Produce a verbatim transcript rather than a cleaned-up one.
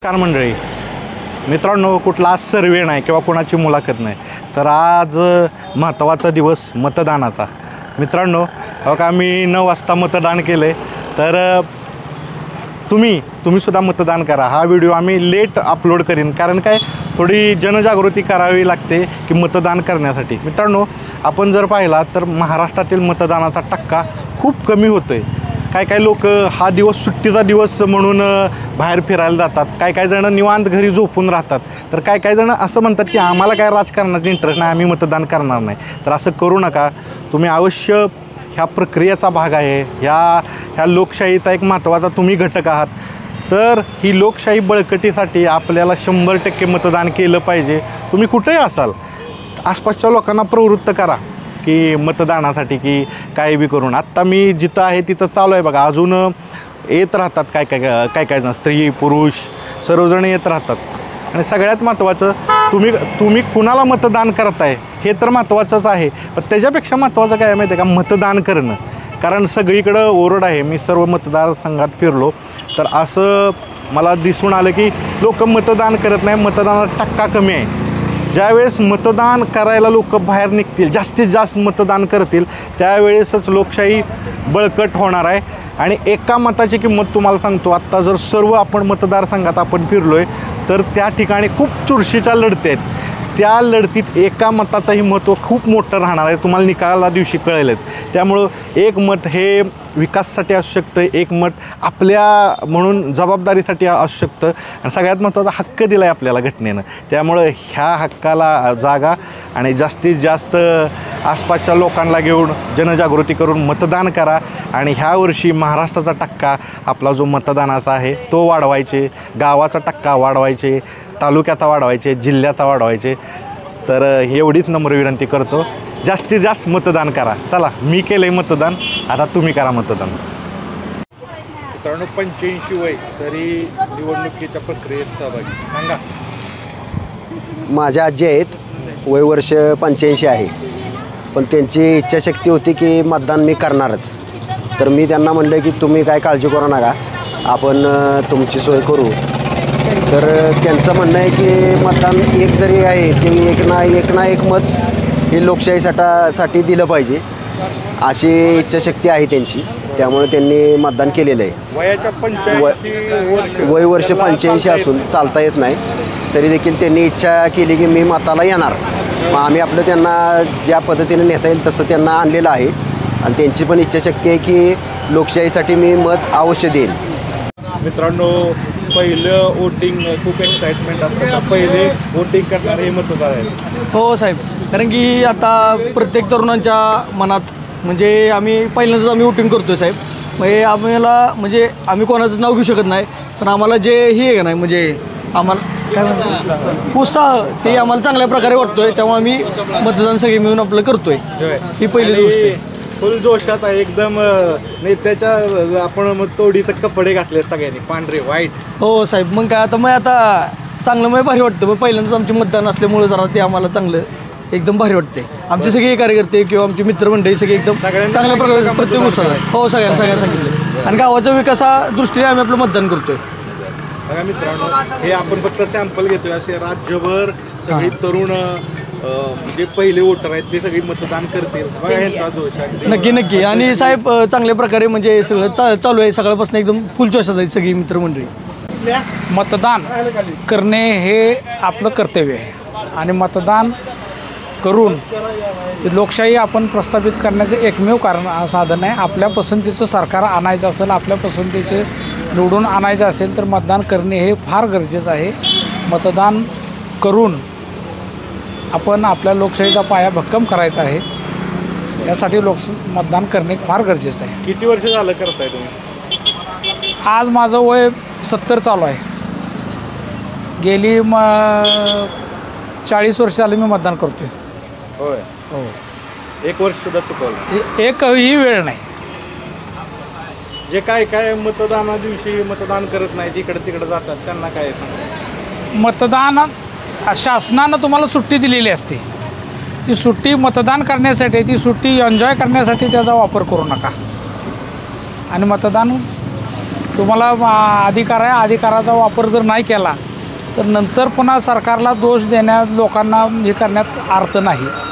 नमस्कार मंडळी मित्रांनो, कुठला आज सर्वे नाही किंवा कोणाची मुलाखत नाही, तर आज महत्त्वाचा दिवस मतदानाचा. मित्रांनो बघा, मी नऊ वाजता मतदान केले, तर तुम्ही तुम्हीसुद्धा मतदान करा. हा व्हिडिओ आम्ही लेट अपलोड करीन, कारण काय थोडी जनजागृती करावी लागते की मतदान करण्यासाठी. मित्रांनो, आपण जर पाहिला तर महाराष्ट्रातील मतदानाचा टक्का खूप कमी होतो आहे. काय काय लोक हा दिवस सुट्टीचा दिवस म्हणून बाहेर फिरायला जातात, काय काय जण निवांत घरी झोपून राहतात, तर काय काय जण असं म्हणतात की आम्हाला काय राजकारणाचा इंटरेस्ट नाही, आम्ही मतदान करणार नाही. तर असं करू नका. तुम्ही अवश्य ह्या प्रक्रियेचा भाग आहे. ह्या ह्या लोकशाहीचा एक महत्त्वाचा तुम्ही घटक आहात. तर ही लोकशाही बळकटीसाठी आपल्याला शंभर टक्के मतदान केलं पाहिजे. तुम्ही कुठेही असाल, आसपासच्या लोकांना प्रवृत्त करा की मतदानासाठी, की काही बी करून. आत्ता मी जिथं आहे तिथं चालू आहे बघा, अजून येत राहतात काय काय काय काय जण, स्त्री पुरुष सर्वजण येत राहतात. आणि सगळ्यात महत्त्वाचं, तुम्ही तुम्ही कुणाला मतदान करताय हे तर महत्त्वाचंच आहे, पण त्याच्यापेक्षा महत्त्वाचं काय माहिती आहे का, मतदान करणं. कारण सगळीकडं ओरड आहे. मी सर्व मतदारसंघात फिरलो तर असं मला दिसून आलं की लोक मतदान करत नाही, मतदानाचा टक्का कमी आहे. ज्यावेळेस मतदान करायला लोक बाहेर निघतील, जास्तीत जास्त मतदान करतील, त्यावेळेसच लोकशाही बळकट होणार आहे. आणि एका मताची किंमत तुम्हाला सांगतो, आत्ता जर सर्व आपण मतदारसंघात आपण फिरलो आहे तर त्या ठिकाणी खूप चुरशीच्या लढती आहेत. त्या लढतीत एका मताचंही महत्त्व खूप मोठं राहणार आहे, तुम्हाला निकाला दिवशी कळेलच. त्यामुळं एक मत हे विकासासाठी असू शकतं, एक मत आपल्या म्हणून जबाबदारीसाठी असू शकतं, आणि सगळ्यात महत्त्वाचा हक्क दिला आहे आपल्याला घटनेनं. त्यामुळं ह्या हक्काला जागा आणि जास्तीत जास्त आसपासच्या लोकांना घेऊन जनजागृती करून मतदान करा. आणि ह्या वर्षी महाराष्ट्राचा टक्का आपला जो मतदानाचा आहे तो वाढवायचे, गावाचा टक्का वाढवायचे, तालुक्याचा वाढवायचे, जिल्ह्याचा वाढवायचे. तर एवढीच नम्र विनंती करतो, जास्तीत जास्त मतदान करा. चला, मी केलं आहे मतदान, आता तुम्ही करा मतदान. मित्रांनो, पंच्याऐंशी वय तरी निवडणुकीच्या प्रक्रियेत सहभागी. सांगा. माझ्या आजी आहेत, वय वर्ष पंच्याऐंशी आहे, पण त्यांची इच्छाशक्ती होती की मतदान मी करणारच. तर मी त्यांना म्हणलं की तुम्ही काय काळजी करू नका, आपण तुमची सोय करू. तर त्यांचं म्हणणं आहे की मतदान एक जरी आहे ते एक ना एक ना एक मत हे लोकशाहीसाठी साठी दिलं पाहिजे, अशी इच्छाशक्ती आहे त्यांची. त्यामुळे त्यांनी मतदान केलेलं आहे. वयाच्या पंच्याऐंशी वय वर्ष पंच्याऐंशी असून चालता येत नाही, तरी देखील त्यांनी इच्छा केली की मी मताला येणार. मग आम्ही आपलं त्यांना ज्या पद्धतीने नेता येईल तसं त्यांना आणलेलं आहे. आणि त्यांची पण इच्छाशक्ती आहे की लोकशाहीसाठी मी मत अवश्य देईन. मित्रांनो, पहिलं वोटिंग खूप एक्साइटमेंट असतं, पहिले वोटिंग करणारे हे मतदार आहेत. हो साहेब, कारण की आता प्रत्येक तरुणांच्या मनात म्हणजे आम्ही पहिल्यांदाच आम्ही वोटिंग करतो आहे साहेब. म्हणजे आम्हाला म्हणजे आम्ही कोणाचं नाव घेऊ शकत नाही, पण आम्हाला जे हे आहे का नाही, म्हणजे आम्हाला काय म्हणतो उत्साह ते आम्हाला चांगल्या प्रकारे वाटतो आहे. त्यामुळे आम्ही मतदान सगळे मिळून आपलं करतो आहे. ही पहिली गोष्ट आहे. फुल जोशात आहे एकदम. नाही त्याच्या आपण मग तोडीत कपडे घातले सगळ्यांनी, पांढरे व्हाईट. हो साहेब, मग काय आता मग आता चांगलं मग भारी वाटतं. मग पहिल्यांदाच आमचे मतदान असल्यामुळे जरा ते आम्हाला चांगलं एकदम भारी वाटते. आमचे सगळे कार्यकर्ते किंवा आमचे मित्रमंडळी सगळे एकदम चांगल्या प्रकारे प्रत्येक गोष्ट हो सगळ्यांना सगळ्यांना सांगितलं. आणि गावाच्या विकासा दृष्टीने आम्ही आपलं मतदान करतोय. बघा मित्रांनो, हे आपण फक्त सॅम्पल घेतोय. असे राज्यभर सगळी तरुण जे पहिले वोटर आहेत ते सगळी मतदान करतील. नक्की नक्की. आणि साहेब चांगल्या प्रकारे म्हणजे सगळं चा चालू आहे सकाळपासून, एकदम फुल चॉईसात आहेत सगळी मित्रमंडळी. मतदान करणे हे आपलं कर्तव्य आहे, आणि मतदान करून लोकशाही आपण प्रस्थापित करण्याचं एकमेव कारण साधन आहे. आपल्या पसंतीचं सरकार आणायचं असेल, आपल्या पसंतीचे निवडून आणायचं असेल तर मतदान करणे हे फार गरजेचं आहे. मतदान करून आपण आपल्या लोकशाहीचा पाया भक्कम करायचा आहे. यासाठी लोक मतदान करणे फार गरजेचं आहे. किती वर्ष झालं करताय तुम्ही? आज माझं वय सत्तर चालू आहे. गेली म चाळीस वर्ष झाली मी मतदान करतोय. होय. हो. एक वर्ष सुद्धा चुकवलं? एकही वेळ नाही. जे काय काय मतदाना दिवशी मतदान करत नाही, तिकडे तिकडे जातात, त्यांना काय मतदान शासनानं तुम्हाला सुट्टी दिलेली असते. ती सुट्टी मतदान करण्यासाठी, ती सुट्टी एन्जॉय करण्यासाठी त्याचा वापर करू नका. आणि मतदान तुम्हाला आ, अधिकार आहे, अधिकाराचा वापर जर नाही केला तर नंतर पुन्हा सरकारला दोष देण्यात लोकांना हे करण्यात अर्थ नाही.